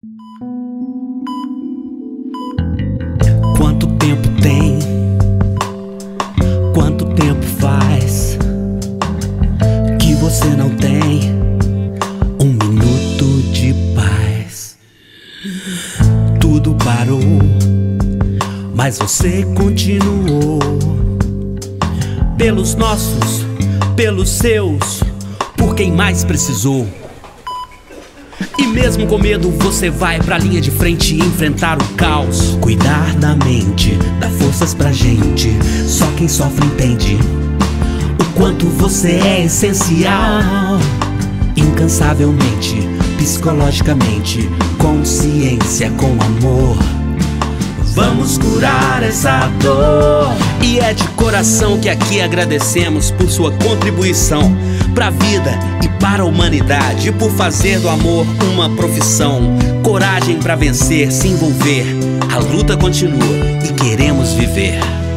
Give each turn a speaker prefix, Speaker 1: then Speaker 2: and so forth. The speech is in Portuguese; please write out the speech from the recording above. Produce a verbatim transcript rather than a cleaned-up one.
Speaker 1: Quanto tempo tem? Quanto tempo faz que você não tem um minuto de paz? Tudo parou, mas você continuou. Pelos nossos, pelos seus, por quem mais precisou. E mesmo com medo você vai pra linha de frente e enfrentar o caos. Cuidar da mente, dá forças pra gente, só quem sofre entende o quanto você é essencial. Incansavelmente, psicologicamente, consciência com amor. Vamos curar essa dor. E é de coração que aqui agradecemos por sua contribuição pra vida e para a humanidade, e por fazer do amor uma profissão. Coragem pra vencer, se envolver. A luta continua e queremos viver.